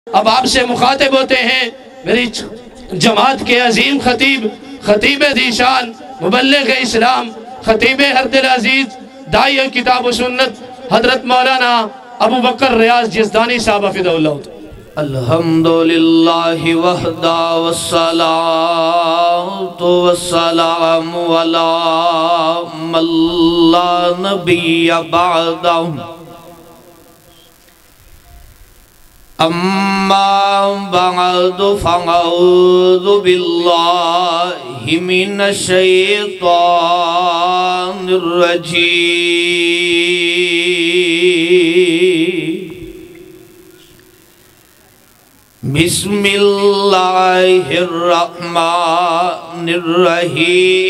اب آپ سے مخاطب ہوتے ہیں میری جماعت کے عظیم خطیب، خطیب ذیشان، مبلغ اسلام، خطیب حرد العزیز، داعی کتاب و سنت، حضرت مولانا ابو بکر ریاض یزدانی صاحب حفظہ اللہ۔ الحمدللہ وحدہ والصلاة والسلام علی من لا نبی بعدہ اما بعد فاعوذ باللہ من الشیطان الرجیم۔ بسم اللہ الرحمن الرحیم۔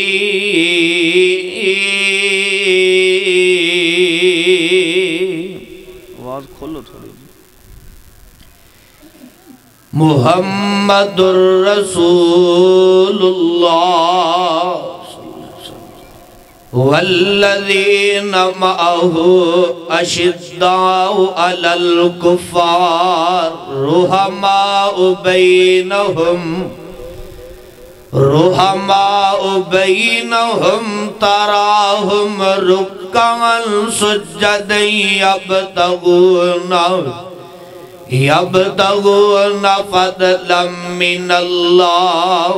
آواز کھولو تھوڑی۔ محمد الرسول اللہ والذین معہ اشداء علی الکفار رحماء بینہم تراہم رکعا سجدا یبتغون فضلا من اللہ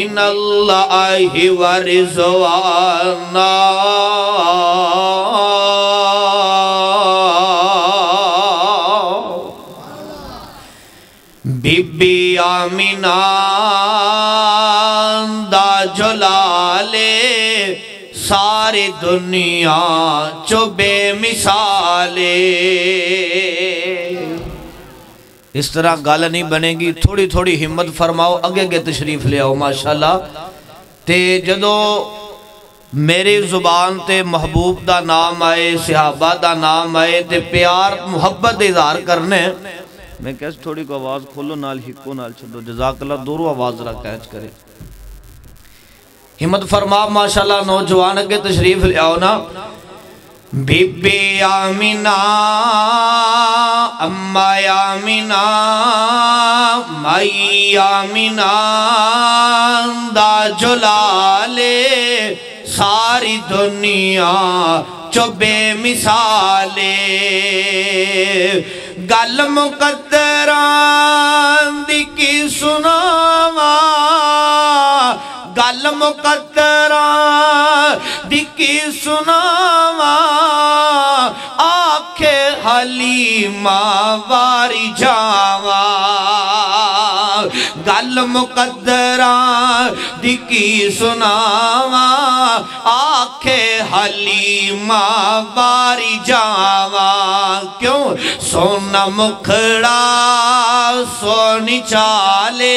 ورضوانا۔ بی بی آمینہ دا جلالے ساری دنیا چو بے مثالے۔ اس طرح گالا نہیں بنے گی، تھوڑی تھوڑی ہمت فرماؤ، اگے تشریف لے آؤ ماشاءاللہ۔ تے جدو میری زبان تے محبوب دا نام آئے، صحابہ دا نام آئے تے پیار محبت اظہار کرنے، میں کہتا تھوڑی کو آواز کھولو نال ہکو نال چھڑو، جزاک اللہ دورو آواز رکھ کہنچ کرے، ہمت فرما ماشاءاللہ۔ نوجوان اگے تشریف لے آؤ نا۔ بی بی آمینہ اما آمینہ مائی آمینہ دا جلالے ساری دنیا چو بے مثالے۔ گل مقدران دی کی سناوا، گل مقدران دی کی سناوا، آکھے حلیمہ واری جاوا۔ گل مقدران دی کی سناوا، آکھے حلیمہ واری جاوا۔ کیوں سونا مکھڑا سونی چالے،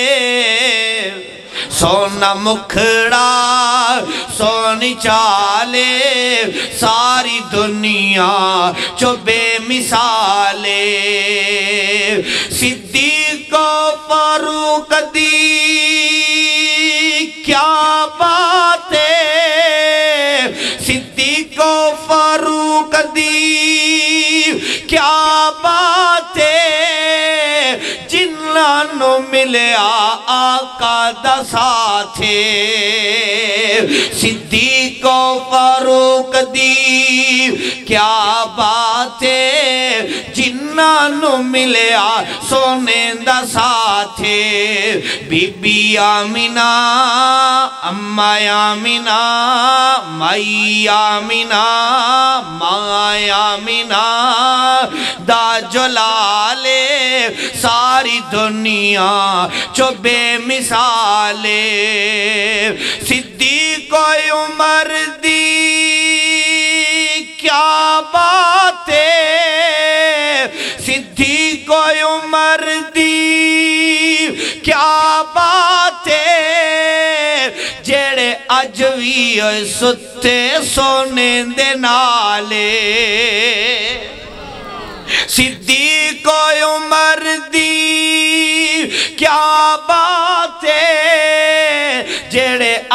سونا مکھڑا سونی چالے ساری دنیا چو بے مثالے۔ صدیق و فاروق دی کیا باتیں، صدیق و فاروق دی کیا باتیں، جنہاں ملیا آقا دا ساتھے۔ صدیق و فاروق دی کیا باتیں، جنہاں ملیا سونے دا ساتھے۔ بی بی آمینہ اما آمینہ مائی آمینہ مائی آمینہ دا جلالے ساری دنیا چو بے مثالے۔ صدیق و عمر دی کیا باتیں، صدیق و عمر دی کیا باتیں، جیڑے اج وی ستے سونے دے نالے۔ صدیق و عمر دی کیا باتیں، جیڑے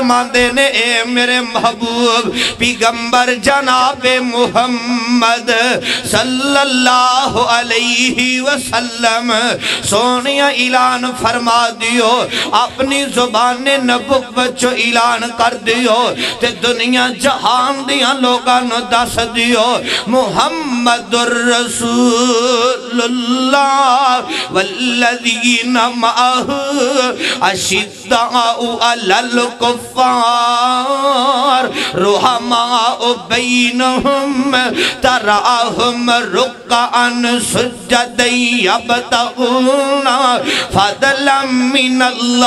فرماندے نے اے میرے محبوب پیغمبر جناب محمد صلی اللہ علیہ وسلم سونیا اعلان فرما دیو اپنی زبان نبوت چو اعلان کر دیو تے دنیا جہان دیاں لوگاں نو دس دیو محمد الرسول اللہ والذین معہ اشداء علی الکفار رحماء بینہم تراہم رکعا سجدا یبتغون فضلا من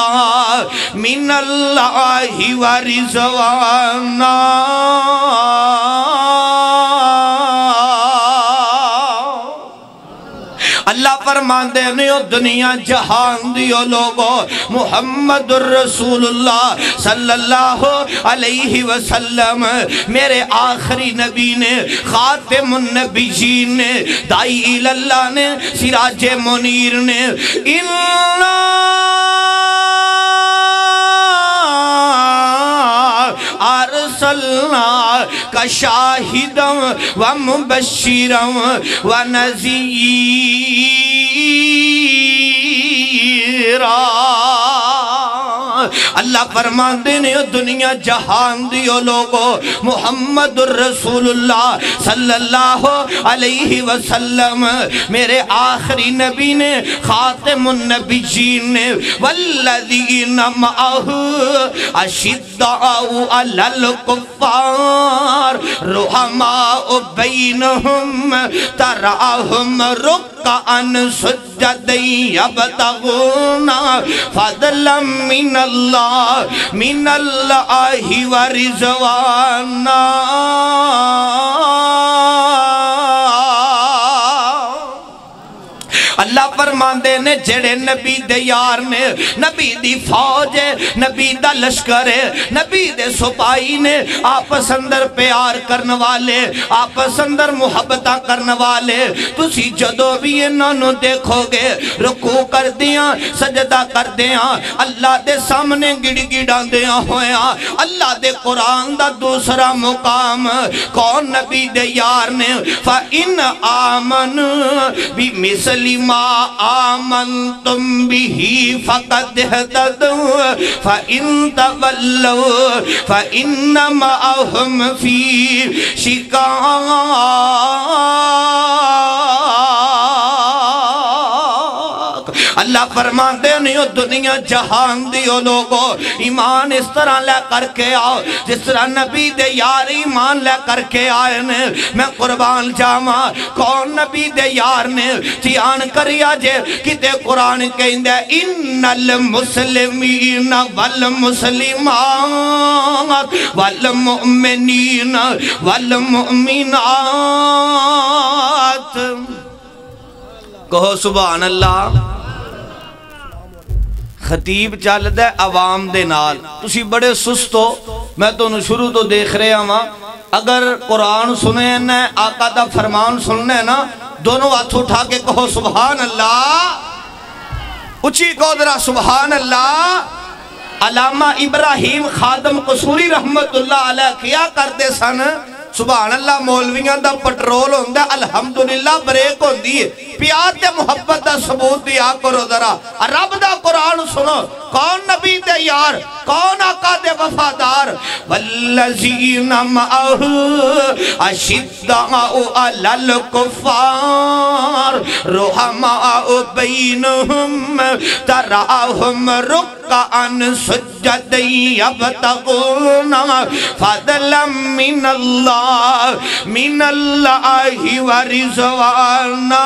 اللہ ورضوانا اللہ فرماندے نیو دنیا جہان دیو لوگو محمد الرسول اللہ صلی اللہ علیہ وسلم میرے آخری نبی نے خاتم النبیین نے دائی اللہ نے سراج منیر نے ارسلنا کا شاہدا و مبشرا و نذیرا اللہ فرماندے نے دنیا جہان دیو لوگو محمد الرسول اللہ صلی اللہ علیہ وسلم میرے آخری نبی نے خاتم النبیین نے والذین معہ اشداء علی الکفار رحماء بینہم تراہم رکعا سجدا یبتغون فضلا من اللہ ورضوانا اللہ فرماندے نے جڑے نبی دے یار نے نبی دی فوج ہے نبی دا لشکر ہے نبی دے سپاہی نے آپس اندر پیار کرنے والے آپس اندر محبتہ کرنے والے تسی جدو بھی انہوں دیکھو گے رکوع کر دیاں سجدہ کر دیاں اللہ دے سامنے گڑ گڑاں دیاں ہویاں اللہ دے قرآن دا دوسرا مقام کون نبی دے یار نے فَإِنْ آمَنُ بِمِثْلِ مَا آمَنْتُمْ بِهِ فَقَدْ اهْتَدَوْا فَإِنْ تَوَلَّوْا فَإِنَّمَا هُمْ فِي شِقَاقٍ اللہ فرماتے نہیں دنیا جہان دیو لوگو ایمان اس طرح لے کر کے آؤ جس طرح نبی دے یار ایمان لے کر کے آئے نے میں قربان جاما کون نبی دے یار نے تیان کریا جے کتے قرآن کہیں دے ان المسلمین والمسلمات والمؤمنین والمؤمنات کہو سبحان اللہ خطیب چل دے عوام دے نال تسی بڑے سست ہو میں تو شروع تو دیکھ رہے ہاں اگر قرآن سنے نا آقا دا فرمان سننے نا دونوں ہاتھ اٹھا کے کہو سبحان اللہ اچھی کو درہ سبحان اللہ علامہ ابراہیم خادم قصوری رحمت اللہ علیہ کیا کرتے سن سبحان اللہ مولویاں دا پٹرول ہوندہ الحمدللہ بریک ہوندی ہے پیار تے محبت دا ثبوت دیا کرو ذرا رب دا قرآن سنو کون نبی دے یار کون آقا دے وفادار والذین معہ اشداء علی الکفار رحماء بینہم تراہم رکعا سجدا یبتغون فضلا من اللہ ورضوانا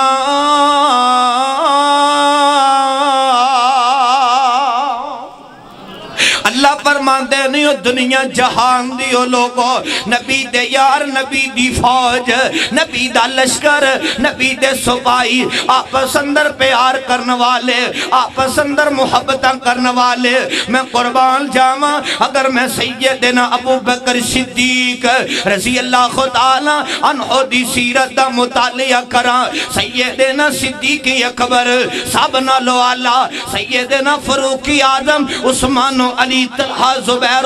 اللہ فرماندے نہیں دنیا جہان دیو لوگو نبی دے یار نبی دی فوج نبی دا لشکر نبی دے سپاہی آپس اندر پیار کرنے والے آپس اندر محبتہ کرنے والے میں قربان جاما اگر میں سیدنا ابو بکر صدیق رضی اللہ تعالی عنہ دی سیرت دا مطالعہ کرا سیدنا صدیق اکبر سابنا لو آلہ سیدنا فاروق اعظم عثمان و علی طلحہ زبیر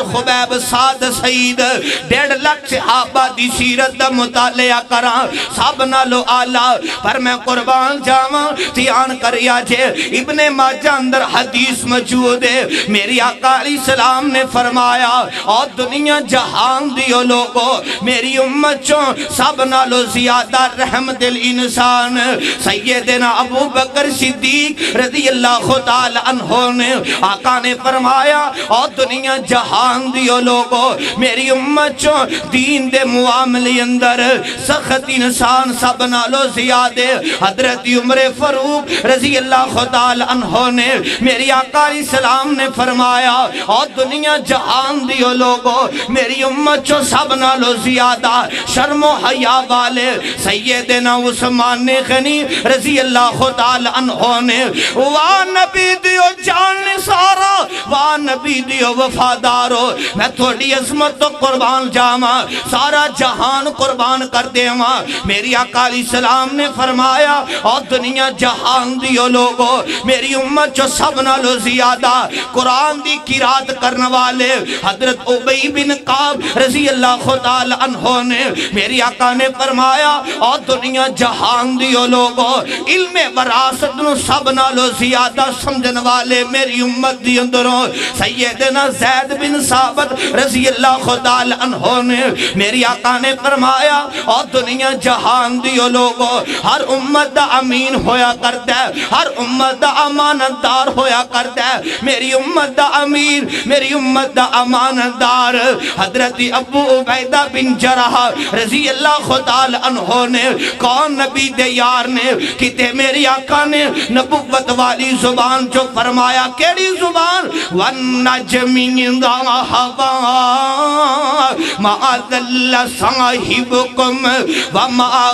خبیب سعد سعید 1.5 لاکھ صحابہ دی سیرت دا مطالعہ کران سب نالو آلہ پر میں قربان جاواں تیان کریا جے ابن ماجہ اندر حدیث موجود ہے میری آقا علیہ السلام نے فرمایا اور دنیا جہان دیو لوگو میری امت چوں سب نالو زیادہ رحم دل انسان سیدنا ابو بکر صدیق رضی اللہ تعالی عنہ نے آقا نے فرمایا اور دنیا جہان دیو لوگو میری امت چوں دین دے معاملے اندر سخت انسان سب نالو زیادہ حضرت عمر فاروق رضی اللہ تعالی عنہ نے میری آقا علیہ السلام نے فرمایا اور دنیا جہان دیو لوگو میری امت چوں سب نالو زیادہ شرم و حیا والے سیدنا عثمان غنی رضی اللہ تعالی عنہ نے واہ نبی دیو جان سارا واہ نبی دیو وفادارو میں تھوڑی عظمت تو قربان جاما سارا جہان قربان کر دے ماں میری آقا علیہ السلام نے فرمایا اور دنیا جہان دیو لوگو میری امت جو سب نالو زیادہ قرآن دی قرات کرنے والے حضرت عبی بن کعب رضی اللہ تعالی عنہ نے میری آقا نے فرمایا اور دنیا جہان دیو لوگو علم وراثت نو سب نالو زیادہ سمجھن والے میری امت دی اندروں سیدنا زید بن ثابت رضی اللہ تعالی عنہ نے میری آقا نے فرمایا اور دنیا جہان دیو لوگو ہر امت دا امین ہویا کرتا ہے ہر امت دا امانتدار ہویا کرتا ہے میری امت دا امین میری امت دا امانتدار حضرت ابو عبیدہ بن جرح رضی اللہ تعالی عنہ نے کون نبی دے یار نے کتے میری آقا نے نبوت والی زبان جو فرمایا کیڑی زبان وَالنَّجْمِ اِذَا هَوَىٰ مَا ضَلَّ صَاحِبُكُمْ وَمَا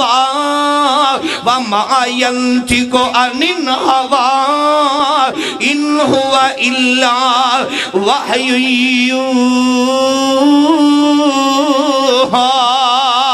غَوَىٰ وَمَا يَنطِقُ عَنِ الْهَوَىٰ إِنْ هُوَ إِلَّا وَحْيٌ يُوحَىٰ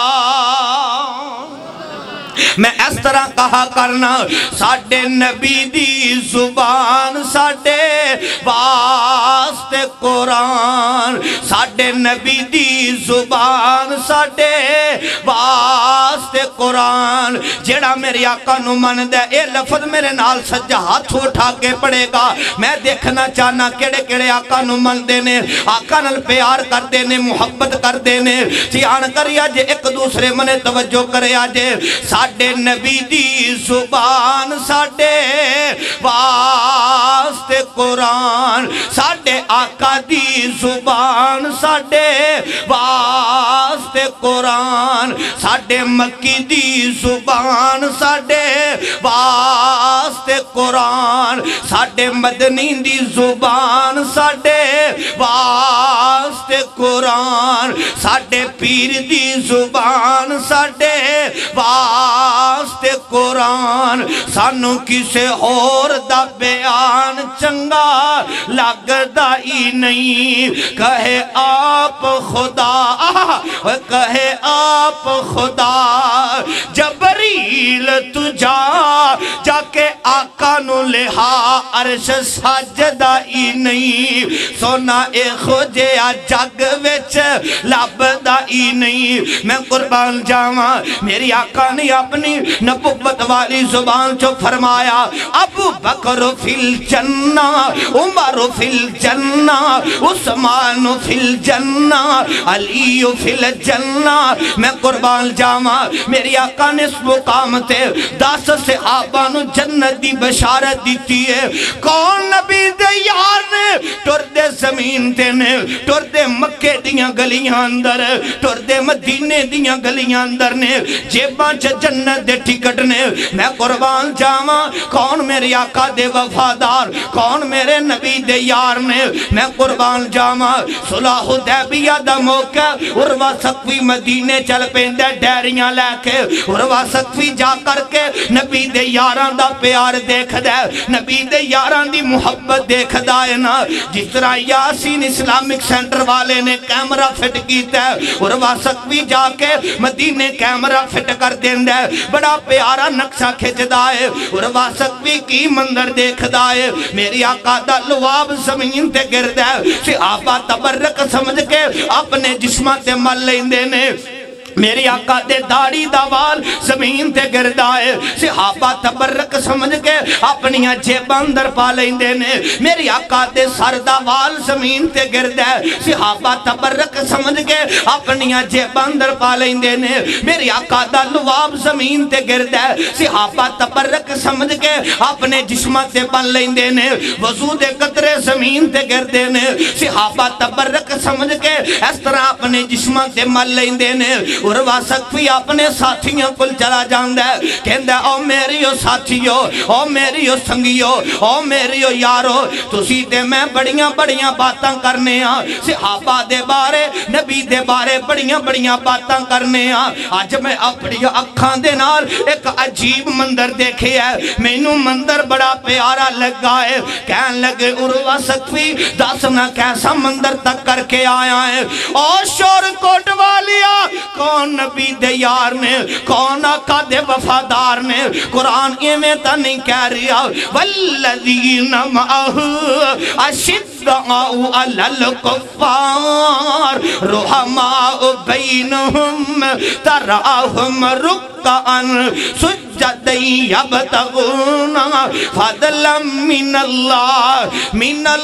میں اس طرح کہا کرنا ساڑھے نبی دی زبان ساڑھے واسطے قرآن ساڑھے نبی دی زبان ساڑھے واسطے قرآن جیڑا میری آقا نو من دے اے لفظ میرے نال سجا ہاتھ اٹھا کے پڑے گا میں دیکھنا چاہنا کیڑے کیڑے آقا نو من دینے آقا نال پیار کر دینے محبت کر دینے چیان کریا جے ایک دوسرے منے توجہ کرے آجے ساڑھے نبی دی زبان ساڑھے واسطے قرآن ساڑھے آقا دی زبان ساڑھے واسطے قرآن ساڑھے مکی دی زبان ساڑھے واسطے قرآن ساڑھے مدنی دی زبان ساڑھے واسطے قرآن ساڑھے پیر دی زبان ساڑھے واسطے قرآن سانو کسے اور دا بیان چنگا لگدا ہی نہیں کہے آپ خدا کہے آپ خدا جبریل تجا جا کے آقا نو لہا عرش سجدہ ہی نہیں سونا اے خوجیا جگ وچ لبدا ہی نہیں میں قربان جاواں میری آقا نے اپنی نبوت والی زبان جو فرمایا ابو بکر فی الجنہ عمر فی الجنہ عثمان فی الجنہ علی فی الجنہ میں قربان جاواں میری آقا نے اس مقام تے 10 صحابہ نو جنت دی بشارت دیتی ہے کون نبی دے یار نے ٹر دے زمین تے نے ٹر دے مکے دیاں گلیاں اندر ٹر دے مدینے دیاں گلیاں اندر نے جیباں جنت دے ٹکٹ نے میں قربان جاواں کون میرے آقا دے وفادار کون میرے نبی دے یار نے میں قربان جاواں صلح حدیبیہ دا موقع عروہ ثقفی مدینے چل پیندے ڈیریاں لے کے عروہ ثقفی جا کر کے نبی دے یاراں دا پیار دیکھ دے نبی دے یاران دی محبت دیکھ دائے نا جس طرح یاسین اسلامک سینٹر والے نے کیمرہ فٹ کیتا ہے اور واسق بھی جا کے مدینے کیمرہ فٹ کر دیں دے بڑا پیارا نقشہ کھچ دائے اور واسق بھی کی مندر دیکھ دائے میری آقا دا لواب زمین تے گرد ہے صحابہ تبرک سمجھ کے اپنے جسمہ تے مل لیندے نے میری آقا دے داڑی دا وال زمین تے گردائے صحابہ تبرک سمجھ کے اپنیاں جیب اندر پا لیندے نے میری آقا دے سر دا وال زمین تے گردائے صحابہ تبرک سمجھ کے اپنیاں جیب اندر پا لیندے نے میری آقا دا لواب زمین تے گردائے صحابہ تبرک سمجھ کے اپنے جسمہ تے بن لیندے نے وضو دے قطرے زمین تے گردے نے صحابہ تبرک سمجھ کے اس طرح اپنے جسمہ تے مل لیندے نے اور واسق بھی اپنے ساتھیوں کل چلا جاندہ ہے کہندہ او میریو ساتھیو او میریو سنگیو او میریو یارو تسی تے میں بڑیاں بڑیاں باتاں کرنے ہاں صحابہ دے بارے نبی دے بارے بڑیاں بڑیاں باتاں کرنے ہاں آج میں اپنی اکھاں دے نال ایک عجیب مندر دیکھے ہے مینوں مندر بڑا پیارا لگا ہے کہن لگے اور واسق بھی داسنا کیسا مندر تک کر کے آیا ہے او شور کوٹ والیا کون نبی دے یار نے کون آقا دے وفادار نے قرآن ایمیں تا نہیں کہہ رہا والذین معہو اشدعاؤ علی الکفار رحماء بینہم تراہم رکعن سجدن یبتغون فضلا من اللہ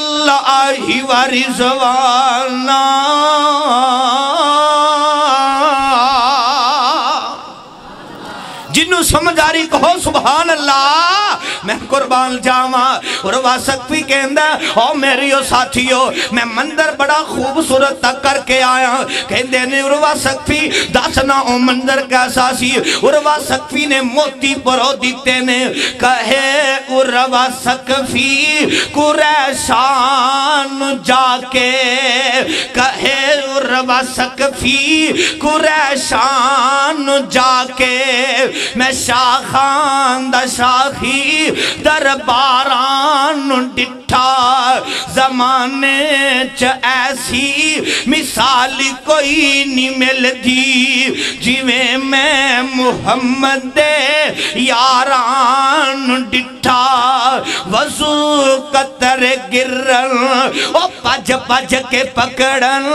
ورضوانا جنہوں سمجھاری کہو سبحان اللہ میں قربان جاما اور واسق بھی کہندہ او میریو ساتھیو میں مندر بڑا خوبصورت تک کر کے آیا کہندے نے اور واسق بھی داسنا او مندر کیسا سی اور واسق بھی نے موتی پرو دیتے نے کہے اور واسق بھی قریشان جا کے کہے اور واسق بھی قریشان جا کے میں شاخان دا شاخی درباران ڈٹھا زمانے چ ایسی مثالی کوئی نہیں مل دی جویں میں محمد دے یاران ڈٹھا وضو قطر گرن او پج پج کے پکڑن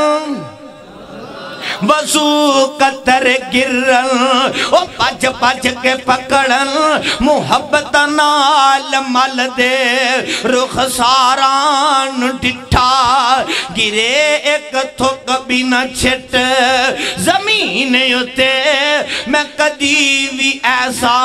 وضو قطر گرن او پج پج کے پکڑن محبت نال مل دے رخساران ڈٹھا گرے ایک تھوک بھی نہ چھٹ زمین اتے میں کدی بھی ایسا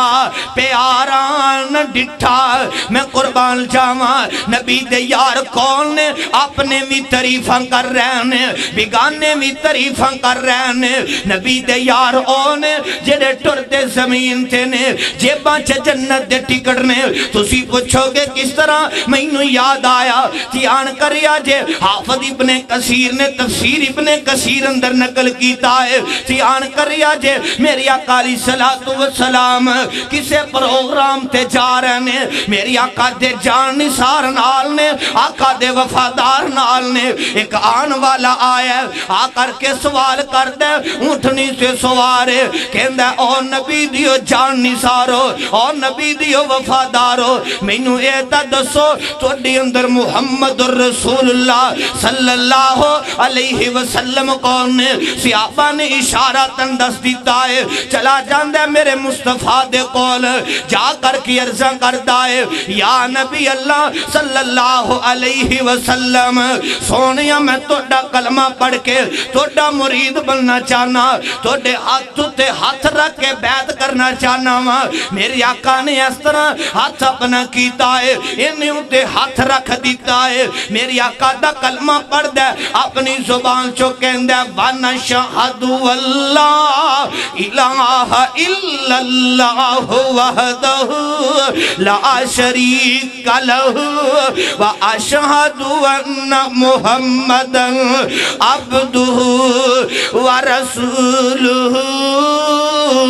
پیاران ڈٹھا میں قربان جاما نبی دے یار کون نے اپنے بھی تعریفاں کر رہے ہیں بگانے بھی تعریفاں کر رہے ہیں نبی دے یار اونے جڑے ٹر دے زمین تے نے جیباں چے جنت دے ٹکٹ نے تسی پوچھو گے کس طرح مینوں یاد آیا تیان کریا جے حافظ ابن کثیر نے تفسیر ابن کثیر اندر نقل کیتا ہے تیان کریا جے میری آقا علیہ السلام کسے پروگرام تے جا رہے نے میری آقا دے جان نثار نال نے آقا دے وفادار نال نے ایک آن والا آیا آ کر کے سوال کر دے اونٹنی سے سوارے کہندہ او نبی دیو جان نثارو او نبی دیو وفادارو مینوں ایتا دسو تو دی اندر محمد الرسول اللہ صلی اللہ علیہ وسلم کون نے صحابہ نے اشارہ تندس دیتا ہے چلا جاندہ میرے مصطفیٰ دے قول جا کر کی عرضہ کردہ ہے یا نبی اللہ صلی اللہ علیہ وسلم سونیا میں توڑا کلمہ پڑھ کے توڑا مرید بننا چاہنا توڑے ہاتھ تے ہاتھ رکھ کے بیعت کرنا چاہنا میری آقا نے اس طرح ہاتھ اپنا کیتا ہے انہیں تے ہاتھ رکھ دیتا ہے میری آقا دا کلمہ پڑھ دے اپنی زبان چو کہندے وَنَشْهَدُ وَاللَّهِ إِلَهَ إِلَّا اللَّهُ وَحْدَهُ لَا شَرِيكَ لَهُ وَأَشْهَدُ أَنَّ مُحَمَّدًا عَبْدُهُ وَرَسُولُهُ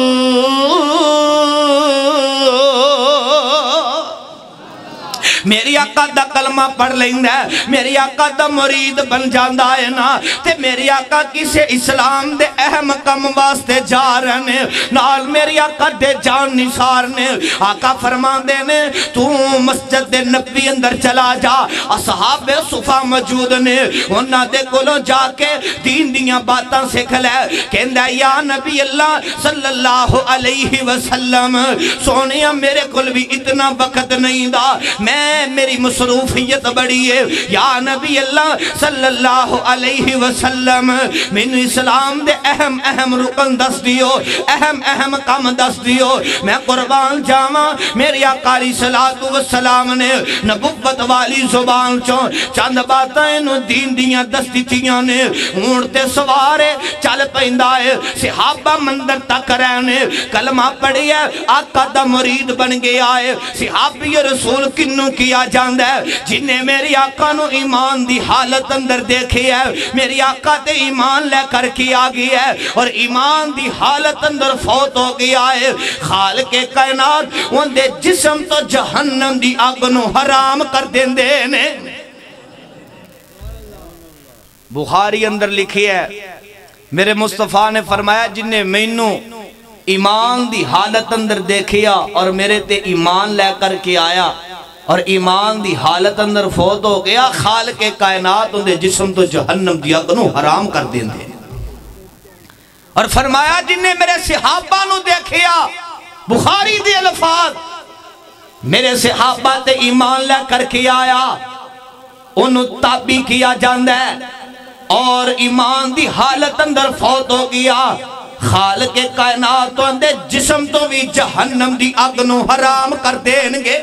میری آقا دا کلمہ پڑھ لیندہ ہے، میری آقا دا مرید بن جاندہ ہے نا، تے میری آقا کسے اسلام دے اہم کم واسطے جا رہنے نال میری آقا دے جان نثار نے آقا فرمان دینے تو مسجد دے نبی اندر چلا جا، اصحاب صفا موجود نے انہاں دے کولوں جا کے دین دیاں باتاں سکھ لے، کہندہ یا نبی اللہ صلی اللہ علیہ وسلم سونیا میرے کل بھی اتنا وقت نہیں دا، میری مصروفیت بڑی ہے، یا نبی اللہ صلی اللہ علیہ وسلم من اسلام دے اہم رکن دس دیو، اہم کام دس دیو، میں قربان جاواں میری آقا علیہ السلام نے نبوت والی زبان چوں چند باتیں نو دین دیاں دس دیتیاں نے، اونٹے سوارے چل پیندہ ہے، صحابہ مندر تک رہنے کلمہ پڑھی ہے، آقا دا مرید بن گیا ہے، صحابی رسول کنوں کیا جاندہ ہے جنہیں میری آقا نو ایمان دی حالت اندر دیکھی ہے، میری آقا تے ایمان لے کر کیا گیا ہے اور ایمان دی حالت اندر فوت ہو گیا ہے، خالق کائنات ان دے جسم تو جہنم دی آگ نو حرام کر دین دینے۔ بخاری اندر لکھی ہے میرے مصطفیٰ نے فرمایا جنہیں مینوں ایمان دی حالت اندر دیکھیا اور میرے تے ایمان لے کر کے آیا اور ایمان دی حالت اندر فوت ہو گیا، خالق کائنات ان دے جسم تو جہنم دی آگ نو حرام کر دین دے۔ اور فرمایا جنہیں میرے صحابہ نو دیکھیا، بخاری دے الفاظ میرے صحابہ تے ایمان لے کر کے آیا انہوں تابی کیا جاندہ ہے اور ایمان دی حالت اندر فوت ہو گیا، خالق کائنات تو اندے جسم تو بھی جہنم دی آگ نو حرام کر دینگے۔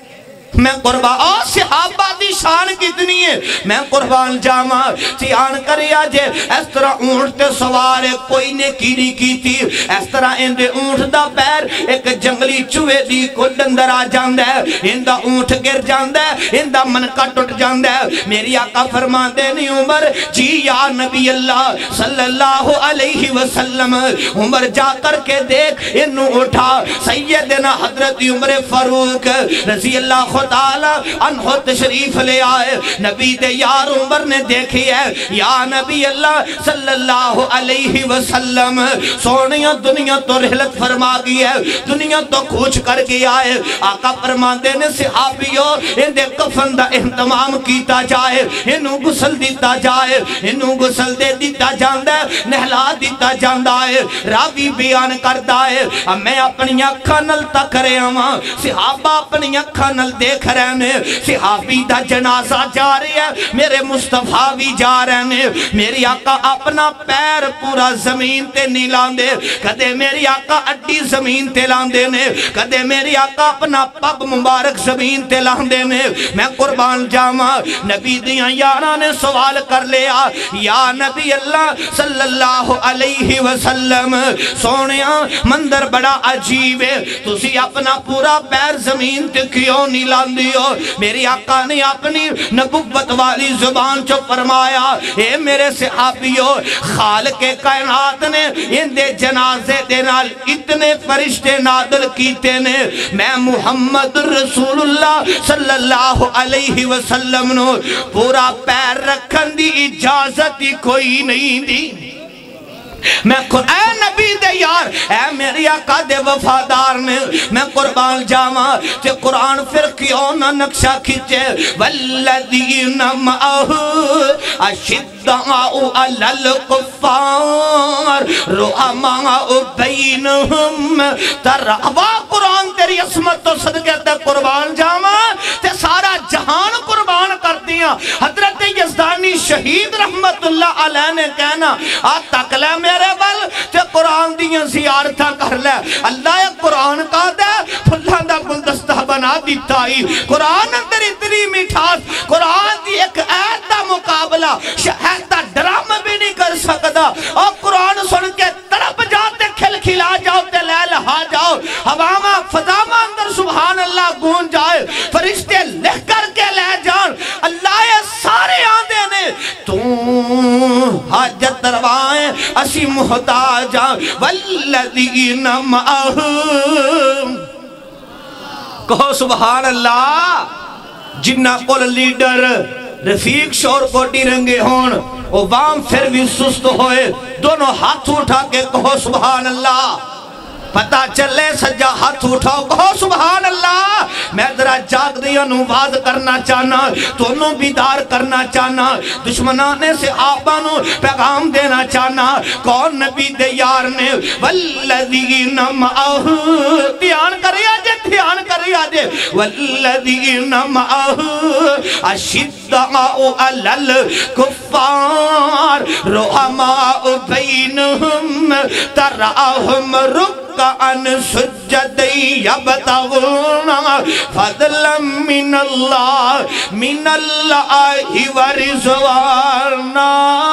میں قربان صحابہ دی شان کتنی ہے، میں قربان جاما سیان کریا جے اس طرح اونٹ تے سوارے کوئی نے کی نہیں کی تھی، اس طرح اندے اونٹ دا پیر ایک جنگلی چوہے دی کل اندر آ جاندہ ہے، اندہ اونٹ گر جاندہ ہے، اندہ منکا ٹوٹ جاندہ ہے، میری آقا فرمان دینی عمر جی یا نبی اللہ صلی اللہ علیہ وسلم، عمر جا کر کے دیکھ انہوں اٹھا سیدنا حضرت عمر فاروق رضی اللہ خود تعالیٰ انہو تشریف لے آئے، نبی دے یار عمر نے دیکھی ہے، یا نبی اللہ صلی اللہ علیہ وسلم سونیاں دنیا تو رحلت فرما گئی ہے، دنیا تو کوچ کر گیا ہے، آقا فرمان دینے صحابیوں اندے کفن دا اہتمام کیتا جائے، انہوں گسل دیتا جائے، انہوں گسل دے دیتا جاندہ ہے، نہلا دیتا جاندہ ہے، راوی بیان کردہ ہے، اب میں اپنی اکھا نل تک رہے ہوں، صحابہ اپنی اکھا نل دیکھ رہنے، صحابی دا جنازہ جا رہے ہیں، میرے مصطفیٰ بھی جا رہے ہیں، میری آقا اپنا پیر پورا زمین تے نہیں لاندے، کدے میری آقا اڈی زمین تے لاندے نے، کدے میری آقا اپنا پب مبارک زمین تے لاندے نے، میں قربان جاما نبی دیاں یاراں نے سوال کر لیا، یا نبی اللہ صلی اللہ علیہ وسلم سونیاں مندر بڑا عجیب ہے، تسی اپنا پورا پیر زمین تے کیوں نہیں لاندیو؟ میری آقا نے اپنی نبوت والی زبان چو فرمایا، اے میرے صحابیو خالق کائنات نے ان دے جنازے دے نال اتنے فرشتے نادل کیتے نے، میں محمد رسول اللہ صلی اللہ علیہ وسلم نو پورا پیر رکھن دی اجازت ہی کوئی نہیں دی۔ میں اے نبی دے یار، اے میری آقا دے وفادار نے، میں قربان جاواں کہ قرآن پھر کیوں نہ نقشہ کھچے، والذین معہ اشداء علی الکفار رحماء بینہم ترہوا، قرآن تیری عصمت تو صدقے تے قربان جاواں تے سارا جہان قربان کر دیا۔ حضرت یزدانی شہید رحمت اللہ علیہ نے کہنا آج تک لے میرے بل تے قرآن دیاں زیارتہ کر لے، اللہ قرآن کا دے پھلان دا گلدستہ بنا دیتا ہی، قرآن اندر اتنی میٹھاس، قرآن دی ایک آیت دا مقابلہ شہید دا ڈرام بھی نہیں کر سکتا، اور قرآن سن کے تڑپ جاتے کھل کھلا جاؤ تے لے لہا جاؤ، ہواما فضاما اندر سبحان اللہ گون جائے، فرشتے لکھ کر کے لے جان، اللہ یہ سارے آدھے نے تو حاجت روائیں اسی محتاجاں والذین معہم، کہو سبحان اللہ، جنہ کو لیڈر رفیق شور کوٹی رنگے ہون عوام پھر بھی سست ہوئے دونوں ہاتھ اٹھا کے کہو سبحان اللہ پتہ چلے سجا ہاتھ اٹھاؤ کہو سبحان اللہ میں ذرا جاگ دیا نواز کرنا چاہنا تو انہوں بیدار کرنا چاہنا دشمنانے سے آبانوں پیغام دینا چاہنا کون نبی دے یار نے والذین معاہ دھیان کریا جے والذین معاہ اشداء علی الکفار رحماء بینہم تراہم رکعن سجدی یبتغون فضلا من اللہ ورضوانا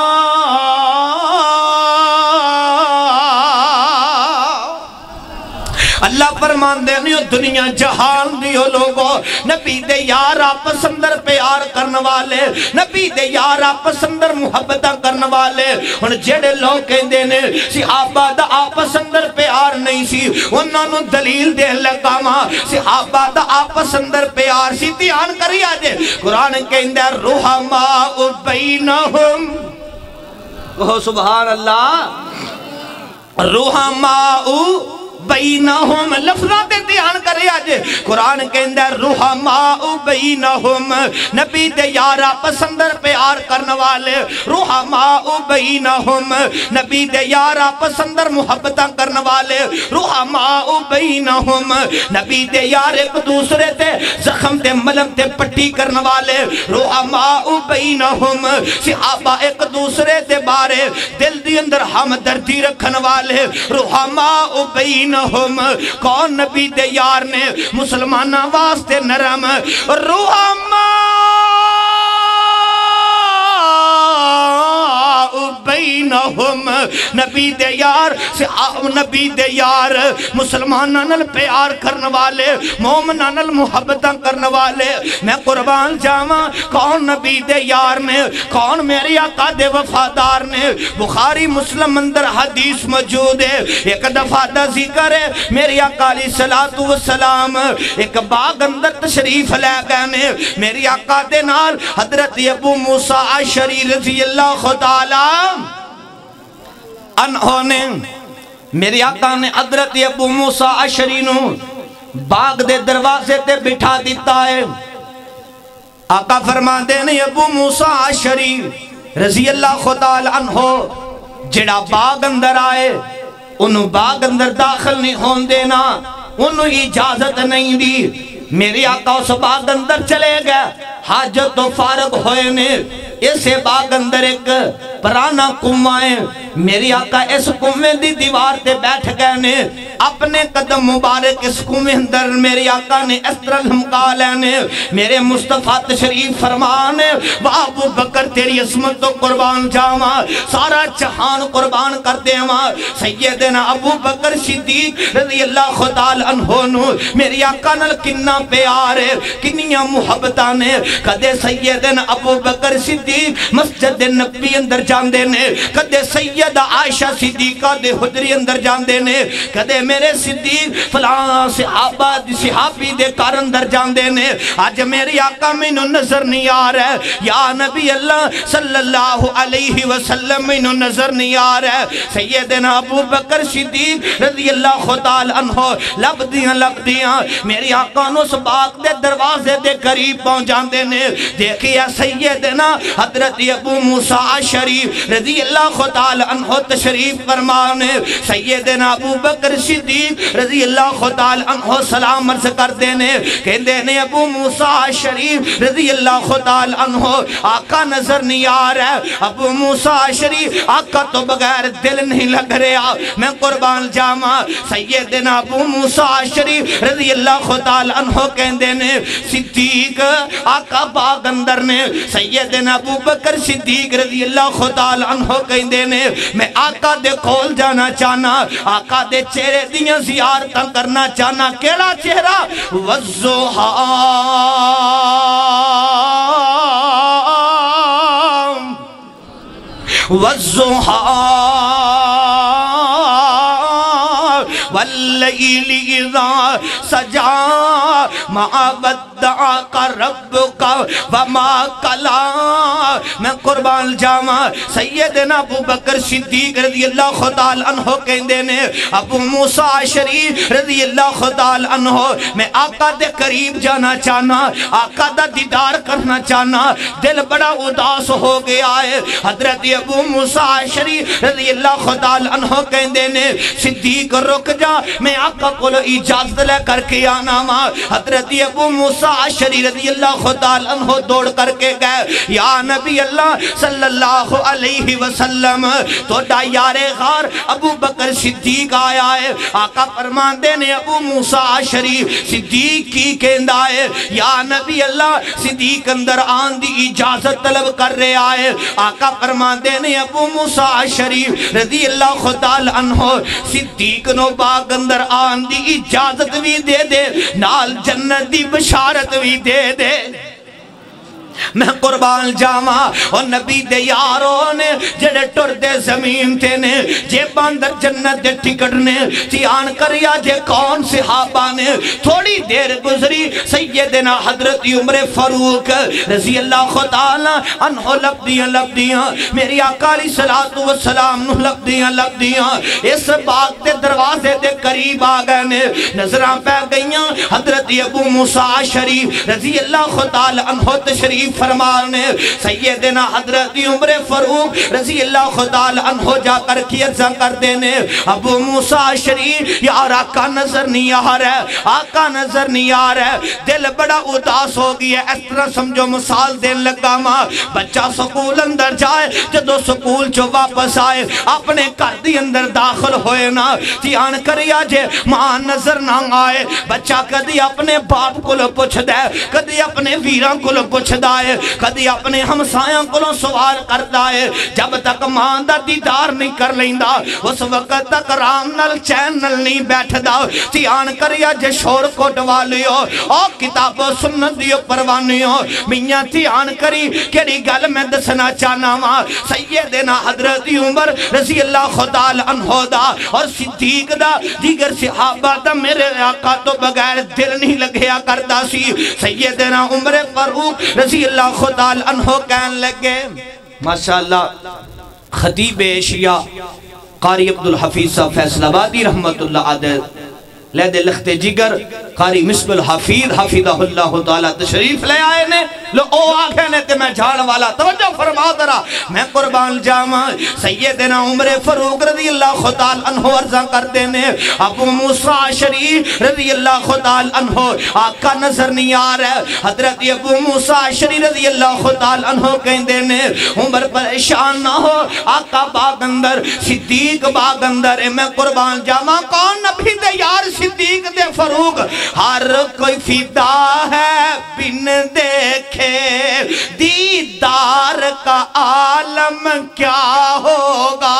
اللہ فرمان دے نہیں دنیا جہان دیو لوگو نبی دے یار آپس اندر پیار کرنے والے نبی دے یار آپس اندر محبتہ کرنے والے ان جڑے لوگ کہیں دینے صحابہ دا آپس اندر پیار نہیں سی انہوں نے دلیل دے لگا ماں صحابہ دا آپس اندر پیار سی دھیان کری آجے قرآن کہیں دے رحماء بینہم کہو سبحان اللہ رحماء بینہم لفظات دھیان کرے آجے قرآن کے اندر رحماء بینہم نبی دے یارہ پسندر پیار کرنے والے رحماء بینہم نبی دے یارہ پسندر محبتہ کرنے والے رحماء بینہم نبی دے یار ایک دوسرے تے زخم تے ملم تے پٹی کرنے والے رحماء بینہم صحابہ ایک دوسرے تے بارے دل دی اندر ہمدردی رکھنے والے رحماء بینہم کون نبی دے یار نے مسلمانہ واسطے نرم رحماء بینہم نبی دے یار مسلمانہ نل پیار کرنے والے مومنہ نل محبتہ کرنے والے میں قربان جاواں کون نبی دے یار نے کون میری آقا دے وفادار نے بخاری مسلم اندر حدیث موجود ہے ایک دفعہ دا ذکر ہے میری آقا علیہ السلام ایک باغ اندر تشریف لے گئے نے میری آقا دے نال حضرت ابو موسیٰ عشری رضی اللہ تعالی انہوں نے میری آقا نے حضرت ابو موسیٰ عشری نو باغ دے دروازے تے بٹھا دیتا ہے آقا فرما دینے ابو موسیٰ عشری رضی اللہ تعالی عنہ جڑا باغ اندر آئے انہوں باغ اندر داخل نہیں ہون دینا انہوں اجازت نہیں دی میری آقا اس باغ اندر چلے گئے حاجت تو فارغ ہوئے نے اسے باغ اندر ایک پرانا کنواں ہے میری آقا اس کنویں دی دیوار تے بیٹھ گئے نے اپنے قدم مبارک اس کنویں اندر میری آقا نے اس طرح لمکا لینے میرے مصطفیٰ تشریف فرمانے ابو بکر تیری عصمت تو قربان جاواں سارا جہان قربان کر دیواں سیدنا ابو بکر صدیق رضی اللہ تعالی عنہ نو میری آقا نال کنا پیار ہے کنیاں محبتاں نے کدے سیدنا ابو بکر صدیق مسجد نبی اندر جاندے نے کدے سیدہ عائشہ صدیقہ دے حجری اندر جاندے نے کدے میرے صدیق فلاں صحابی دے کار اندر جاندے نے آج میری آقا میں نو نظر نہیں آ رہا ہے یا نبی اللہ صلی اللہ علیہ وسلم میں نو نظر نہیں آ رہا ہے سیدنا ابو بکر صدیق رضی اللہ تعالی عنہ لب دیاں میری آقا نو اس باغ دے دروازے دے قریب پہنچ جاندے نے دیکھیا سیدنا حضرت ابو موسیٰ عشری رضی اللہ تعالی عنہ تشریف فرمانے سیدنا ابو بکر صدیق رضی اللہ تعالی عنہ سلام عرض کر دینے کہ دینے ابو موسیٰ عشری رضی اللہ تعالی عنہ آقا نظر نہیں آ رہا ہے ابو موسیٰ عشری آقا تو بغیر دل نہیں لگ رہا میں قربان جاواں سیدنا ابو موسیٰ عشری رضی اللہ تعالی عنہ کہن دینے صدیق آقا باغ اندر نے سیدنا ابو بکر صدیق رضی اللہ تعالی عنہ کہیں دینے میں آقا دے کھول جانا چاہنا آقا دے چہرے دیاں زیارتاں کرنا چاہنا کیڑا چہرہ والضحا والضحا واللیل واللیل اذا سجا ما ودعک ربک وما قلا. میں قربان جاواں سیدنا ابو بکر صدیق رضی اللہ تعالی عنہ کہندے نے ابو موسیٰ اشعری رضی اللہ تعالی عنہ میں آقا دے قریب جانا چاہنا، آقا دا دیدار کرنا چاہنا، دل بڑا اداس ہو گیا ہے. حضرت ابو موسیٰ اشعری رضی اللہ تعالی عنہ کہندے نے صدیق رک جا میں آقا کو اجازت لے کر کے آنا ماں. حضرت ابو موسیٰ اشعری رضی اللہ تعالی عنہ دوڑ کر کے گئے. یا نبی اللہ صلی اللہ علیہ وسلم تو یار غار ابو بکر صدیق آیا ہے. آقا فرمان دے نے ابو موسیٰ اشعری صدیق کی کہندا ہے یا نبی اللہ صدیق اندر آن دی اجازت طلب کر رہے آئے. آقا فرمان دے نے ابو موسیٰ اشعری رضی اللہ تعالی عنہ صدیق نو باغ اندر آن دی اجازت بھی دے دے نال جنت دی بشارت بھی دے دے. میں قربان جاواں اور نبی دے یاروں نے جڑے ٹر دے زمین تے نے جے باندر جنت دے ٹکٹ نے تیان کریا جے کون صحابہ نے. تھوڑی دیر گزری سیدنا حضرت عمر فاروق رضی اللہ تعالی عنہ لبدیاں میری آقا علیہ السلام نو لبدیاں اس باغ دے دروازے دے قریب آ گئے نے. نظراں پہ گئیاں حضرت ابو موسیٰ اشعری رضی اللہ تعالی عنہ تشریف فرمانے. سیدنا حضرت عمر فاروق رضی اللہ تعالی عنہ جا کر کی عرضہ کر دینے ابو موسیٰ اشعری یار آقا نظر نہیں آ رہا ہے، آقا نظر نہیں آ رہا ہے. دل بڑا اداس ہو گیا. اس طرح سمجھو مثال دین لگا ماں بچہ سکول اندر جائے جدو سکول جو واپس آئے اپنے گھر دی اندر داخل ہوئے نا تیان کریا جے ماں نظر نہ آئے. بچہ کدی اپنے باپ کو پوچھ دے کدی اپنے ویران کو پوچھ دے کدی اپنے ہمسایاں کو سوال کرتا ہے. جب تک ماں دا دیدار نہیں کر لیندا اس وقت تک رام نل چین نل نہیں بیٹھ دا. تیان کریا جے شور کوٹ والیو اور کتاب و سنت دیو پروانیو میاں تیان کری کیڑی گل میں دسنا چاہنا ماں. سیدنا حضرت عمر رضی اللہ تعالی عنہ دا اور صدیق دا دیگر صحابہ دا میرے آقا تو بغیر دل نہیں لگیا کرتا سی. سیدنا عمر فاروق رضی اللہ تعالی عنہ کہن لگے ماشاءاللہ خطیب ایشیا قاری عبدالحفیظ صاحب فیصل آبادی رحمت اللہ علیہ لید لخت جگر قاری مصب الحفیظ حفظہ اللہ تعالی تشریف لے آئے نے لو او آگے نے تے میں جھاڑ والا توجہ فرما درہ میں قربان جاواں. سیدنا عمر فاروق رضی اللہ تعالی عنہ عرضہ کر دینے ابو موسیٰ اشعری رضی اللہ تعالی عنہ آقا نظر نہیں آ رہا. حضرت ابو موسیٰ اشعری رضی اللہ تعالی عنہ کہیں دینے عمر پریشان نہ ہو آقا باغ اندر صدیق باغ اندر. میں قربان جاواں کون نبی دے یار صدیق دے فاروق ہر کوئی فدا ہے بن دیکھے دیدار کا عالم کیا ہوگا.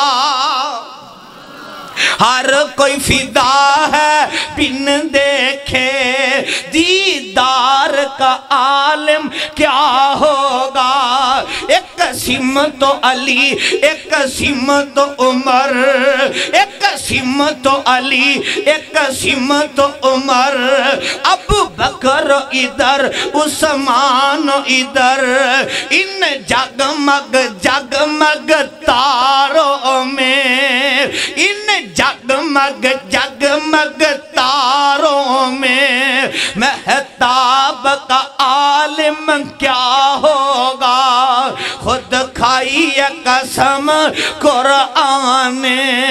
ہر کوئی فدا ہے بن دیکھے دیدار کا عالم کیا ہوگا. ایک قسم تو علی ایک قسم تو عمر ایک قسم تو علی ایک قسم تو عمر ابو بکر ادھر عثمان ادھر ان جگمگ جگمگ تاروں میں ان جگمگ جگمگ تاروں میں مہتاب کا عالم کیا ہوگا. خود کھائی قسم قرآن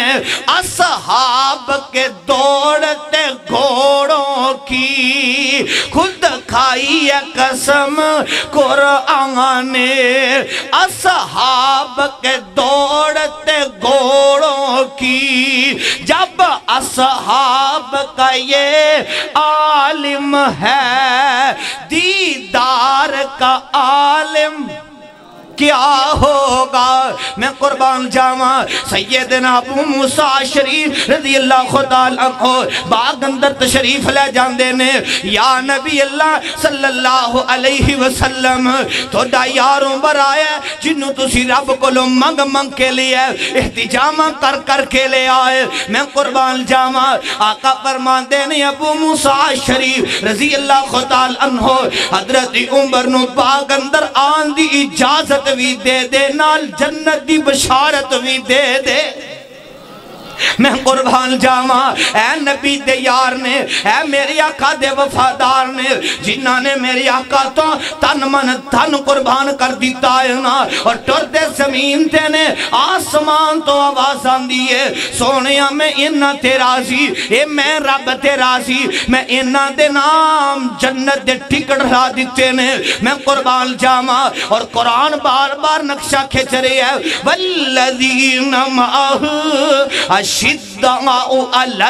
اصحاب کے دوڑتے گھوڑوں کی. خود کھائی قسم قرآن اصحاب کے دوڑتے گھوڑوں کی. جب اصحاب کا یہ عالم ہے دیدار کا عالم کیا ہوگا. میں قربان جاواں سیدنا ابو موسیٰ شریف رضی اللہ تعالی عنہ باغ اندر تشریف لے جاندے نے یا نبی اللہ صلی اللہ علیہ وسلم تھوڑا یاروں برائے جنہوں تسی رب کو لو منگ منگ کے لئے احتجامہ کر کر کے لے آئے میں قربان جاواں آقا فرمان دینے ابو موسیٰ شریف رضی اللہ تعالی عنہ حضرت عمر نو باغ اندر آن دی اجازت بھی دے دے نال جنت دی بشارت بھی دے دے میں قربان جاواں اے نبی دے یار نے اے میری آقا دے وفادار نے جنہاں نے میری آقا تو تن من تن قربان کر دیتا ہے نا اور ٹر دے زمین تے نے آسمان تو آواز آن دیئے سونیا میں انہ تے راضی اے میں رب تے راضی میں انہ دے نام جنت دے ٹکڑ را دیتے نے میں قربان جاواں اور قرآن بار بار نقشہ کھچ رہے ہے والذین معہ شداء علی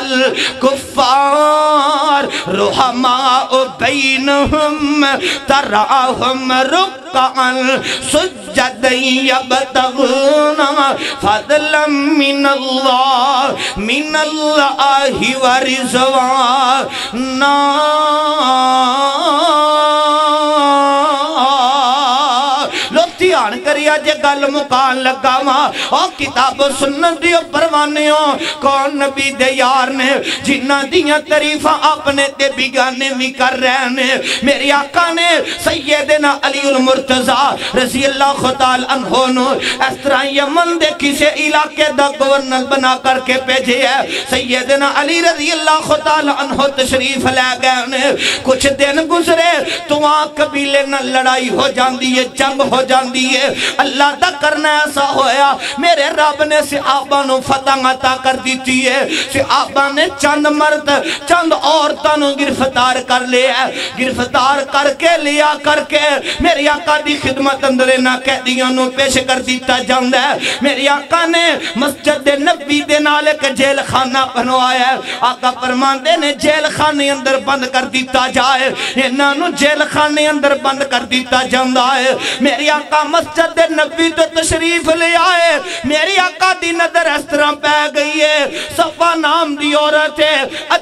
الکفار رحماء بینہم تراہم رکعا سجدا یبتغون فضلا من اللہ ورضوانا دھیان کریا جے گل مکان لگا ماں اور کتاب و سنت دیو پروانیوں کون نبی دے یار نے جنہ دیاں تعریفاں اپنے تے بگانے بھی کر رہے ہیں میری آقا نے سیدنا علی المرتضیٰ رضی اللہ تعالی عنہ نو اس طرح یمن دے کسے علاقے دا گورنر بنا کر کے بھیجے ہے سیدنا علی رضی اللہ تعالی عنہ تشریف لے گئے کچھ دن گزرے تو آن قبیلے نہ لڑائی ہو جاندی ہے جنگ ہو جاندی ہے اللہ دا کرنا ایسا ہویا میرے رب نے صحابہ نو فتح عطا کر دیتی ہے صحابہ نے چند مرد چند عورتوں نو گرفتار کر لیا گرفتار کر کے لیا کر کے میری آقا دی خدمت اندرے نہ قیدیوں نو پیش کر دیتا جاندہ ہے میری آقا نے مسجد نبی دے نال ایک جیل خانہ بنوایا ہے آقا فرمان دے نے جیل خانے اندر بند کر دیتا جائے انہاں نو جیل خانے اندر بند کر دیتا جاندہ ہے میری آقا مسجد نبی تو تشریف لے آئے میری آقا دی نظر اس طرح پہ گئی ہے صفا نام دی عورت ہے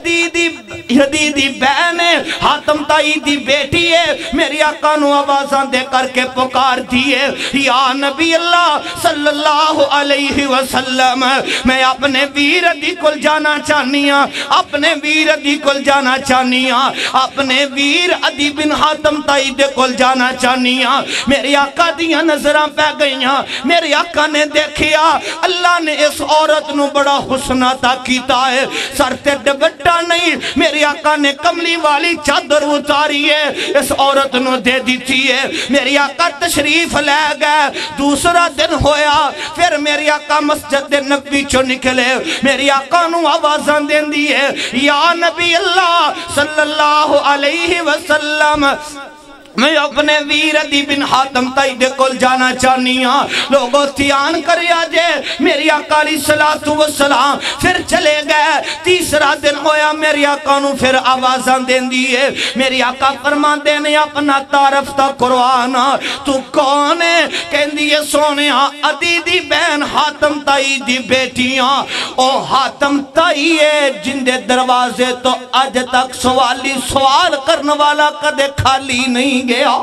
عدیدی بہن ہے حاتم تائی دی بیٹی ہے میری آقا نو آوازاں دے کر کے پکار دیئے یا نبی اللہ صلی اللہ علیہ وسلم میں اپنے ویر دی کل جانا چاہنیاں اپنے ویر دی کل جانا چاہنیاں اپنے ویر عدی بن حاتم تائی دے کل جانا چاہنیاں میری آقا دیاں نظران پہ گئیاں میری آقا نے دیکھیا اللہ نے اس عورت نو بڑا حسن عطا کیتا ہے سر تے ڈبٹا نہیں میری آقا نے کملی والی چادر اتاری ہے اس عورت نو دے دیتی ہے میری آقا تشریف لے گئے دوسرا دن ہویا پھر میری آقا مسجد نبی چو نکلے میری آقا نو آوازان دین دیئے یا نبی اللہ صلی اللہ علیہ وسلم میں اپنے ویر عدی بن حاتم تائی دے کل جانا چاہنیاں لوگوں تیان کریا جے میری آقا علیہ السلام پھر چلے گئے تیسرا دن ہویا میری آقا نو پھر آوازان دین دیئے میری آقا فرمان دینے اپنا تعارف تا قرآن تو کون ہے کہن دیئے سونیاں عدی دی بہن حاتم تائی دی بیٹیاں او حاتم تائی ہے جن دے دروازے تو آج تک سوال کرنے والا کدے خالی نہیں گیا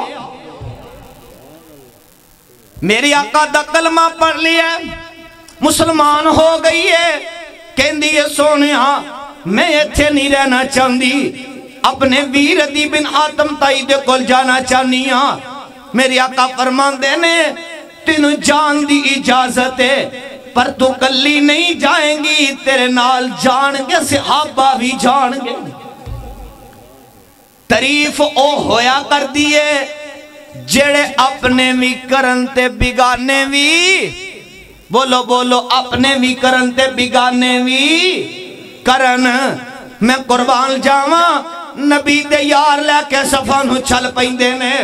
میری آقا دا کلمہ پڑھ لیا مسلمان ہو گئی ہے کہندی ہے سونیا میں ایتھے نہیں رہنا چاہندی اپنے ویر عدی بن حاتم تائی دے کل جانا چاہنیاں میری آقا فرمان دینے تینوں جان دی اجازت ہے پر تو کلی نہیں جائیں گی تیرے نال جان گے صحابہ بھی جان گے تعریف او ہویا کر دیئے جڑے اپنے بھی کرن تے بگانے بھی بولو بولو اپنے بھی کرن تے بگانے بھی کرن میں قربان جاواں نبی دے یار لے کے صفانو چل پہندے نے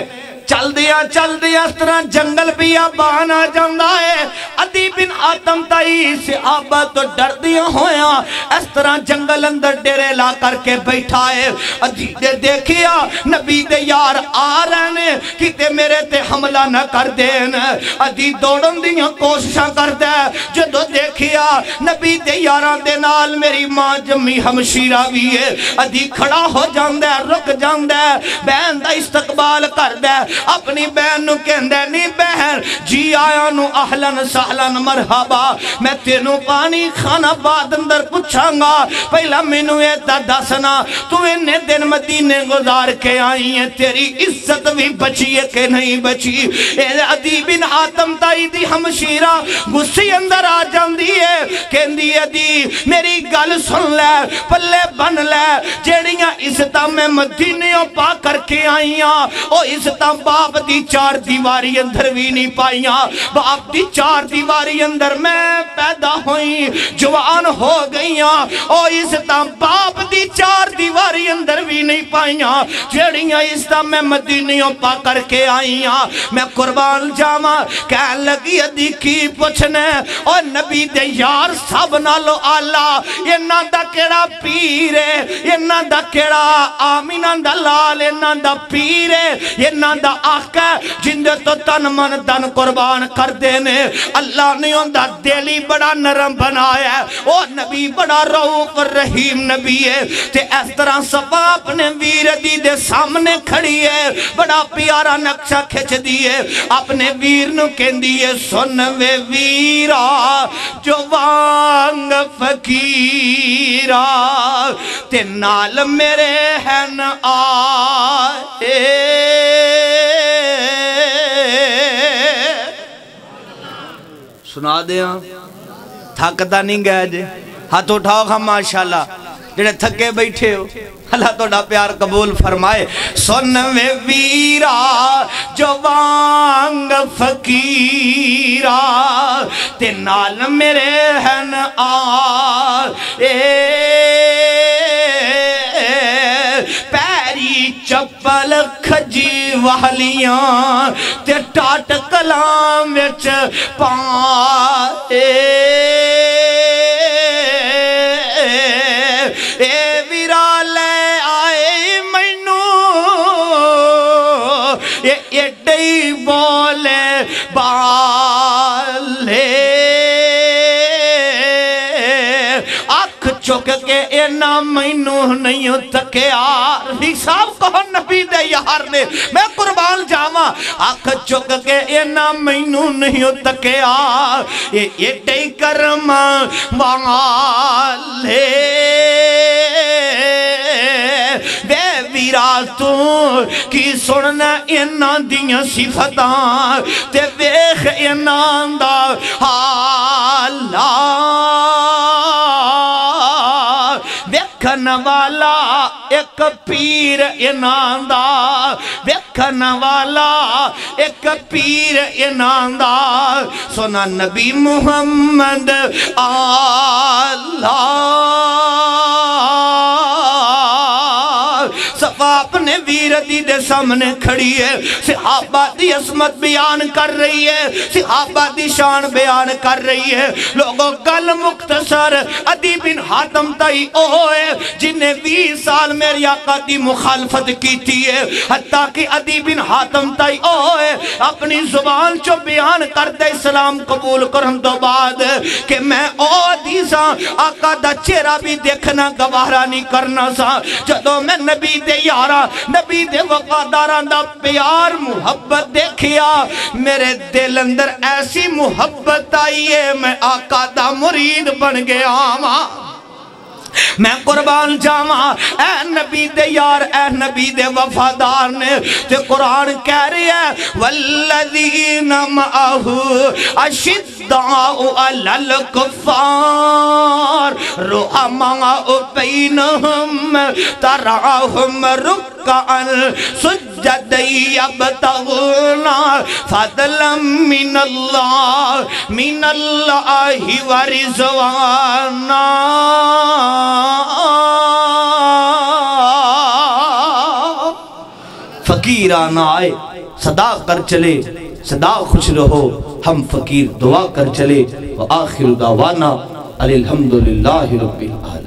چل دیا اس طرح جنگل بیابان آ جاندہ ہے عدی بن حاتم تائی صحابہ تو ڈر دیا ہویا اس طرح جنگل اندر ڈیرے لا کر کے بیٹھا ہے عدی دے دیکھیا نبی دے یار آ رہنے کتے میرے تے حملہ نہ کر دین عدی دوڑن دیا کوششاں کر دے جدو دیکھیا نبی دے یاران دے نال میری ماں جمی ہمشیرہ بھی ہے عدی کھڑا ہو جاندے رک جاندے بہن دا استقبال کر دے اپنی بہن نو کہندے نہیں بہن جی آیا نو اہلن سہلن مرحبا میں تینوں پانی کھانا بعد اندر پچھاں گا پہلا مینو ایتا دسنا تو انہیں دن مدینے گزار کے آئی ہیں تیری عزت بھی بچی ہے کہ نہیں بچی عدی بن حاتم تائی دی ہمشیرہ غصی اندر آ جاندی ہے کہندی عدی میری گل سن لے پلے بن لے جیڑیاں عزتہ میں مدینیوں پا کر کے آئیاں او عزتہ باپ دی چار دیواری اندر بھی نہیں پائیاں باپ دی چار دیواری اندر میں پیدا ہوئی جوان ہو گئیاں او عزتہ باپ دی چار دیواری اندر بھی نہیں پائیاں جیڑیاں عزتہ میں مدینیوں پا کر کے آئیاں میں قربان جاما کہہ لگی عدی کی پوچھنے اور نبی دے یار سب نالو آلہ یہ ناندہ کیڑا پیرے یہ ناندہ کیڑا آمینہ دا لال یہ ناندہ پیرے یہ ناندہ آقا جندے تو تن من دن قربان کر دینے اللہ نے اندہ دلی بڑا نرم بنایا ہے وہ نبی بڑا رؤوف رحیم نبی ہے تے اس طرح صفا اپنے ویر دی دے سامنے کھڑی ہے بڑا پیارا نقشہ کھچ دیئے اپنے ویر نو کہن دیئے سن وے ویرا جو وانگ فقیرہ تے نال میرے ہن آئے سنا دیا تھکتا نہیں گئے جے ہاتھ اٹھاؤ خواہ ماشاءاللہ جڑے تھکے بیٹھے ہو اللہ توڑا پیار قبول فرمائے سن وے ویرا جو وانگ فقیرہ تے نال میرے ہن آئے پیری چپل کھجی والیاں تے ٹاٹ کلام وچ پائے اے ویرا لے آئے مینو یہ ایڈی بولے بالے آنکھ چک کے اینا مینو نہیں تکیار حساب کہو نبی دے یار نے میں قربان جاما آنکھ چک کے اینا مینو نہیں تکیار یہ ایڈی کرم والے بے ویرا تو کی سننا اینا دیاں صفتاں تے ویخ اینا دا حالا ویکھن والا ایک پیر اینا دا ویکھن والا ایک پیر اینا دا سنا نبی محمد آلہ صفا اپنے ویردی دے سامنے کھڑی ہے صحابہ دی عظمت بیان کر رہی ہے صحابہ دی شان بیان کر رہی ہے لوگوں گل مختصر عدی بن حاتم تائی اوئے جنہیں 20 سال میری آقا دی مخالفت کی تھی ہے حتیٰ کہ عدی بن حاتم تائی اوئے اپنی زبان چو بیان کر دے اسلام قبول کرن دو بعد کہ میں او دیسا آقا دا چہرہ بھی دیکھنا گوارا نہیں کرنا سا جدو میں نبی دے یارا نبی دے وفاداران دا پیار محبت دیکھیا میرے دل اندر ایسی محبت آئی ہے میں آقا دا مرید بن گیا ماں میں قربان جاما اے نبی دے یار اے نبی دے وفادار نے تے قرآن کہہ رہی ہے والذین معہو اشداء علی الکفار رحماء بینہم تراہم رکعا سجدا یبتغون فضلا من اللہ ورضوانا فقیران آئے صدا کر چلے، صدا خوش رہو، ہم فقیر دعا کر چلے۔ وآخر دعوانا الحمدللہ رب العالمین۔